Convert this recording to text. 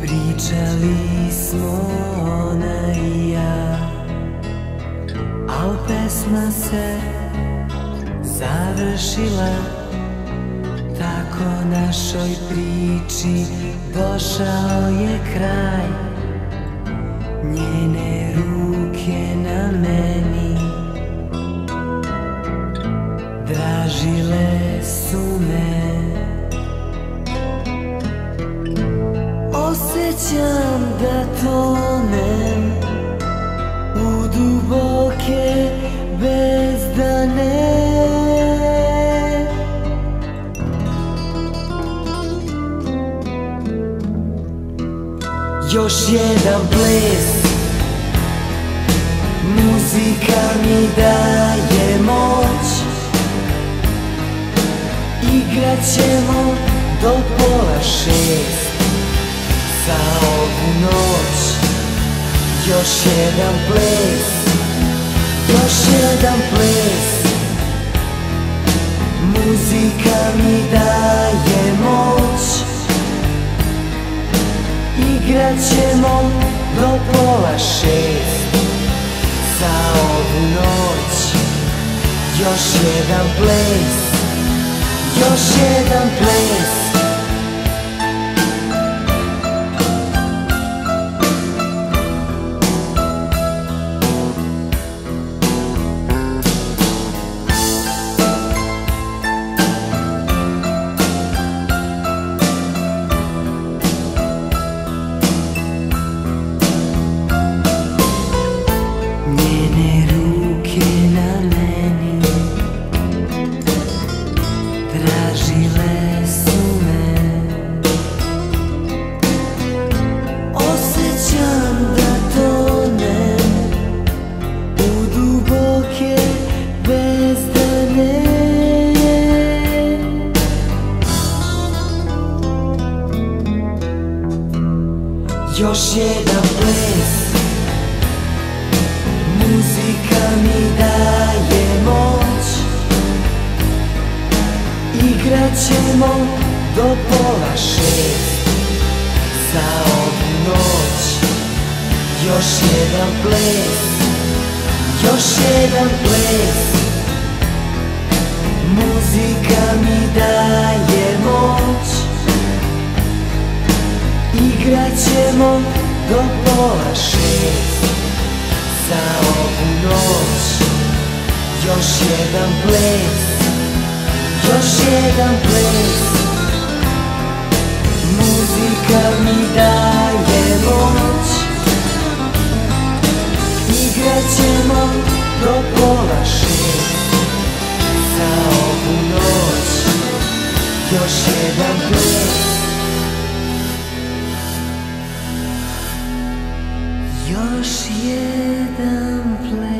Pričali smo ona i ja, al pesma se završila. Tako našoj priči došao je kraj. Njene ruke na meni dražile su me. Osjećam da tonem u duboke bezdane. Još jedan ples, muzika mi daje moć. Igrat ćemo do 5:30 za ovu noć. Još jedan ples, još jedan ples, muzika mi daje moć. Igrat ćemo do 5:30 za ovu noć. Još jedan ples, još jedan ples. Tražile su me. Osjećam da tonem u duboke bezdane. Još jedan ples, muzika mi daje moć. Igrat ćemo do 5:30 za ovu noć. Još jedan ples, još jedan ples, muzika mi daje moć. Igrat ćemo do 5:30 za ovu noć. Još jedan ples, još jedan ples, muzika mi daje moć. Igrat ćemo do 5:30 za ovu noć. Još jedan ples, još jedan ples.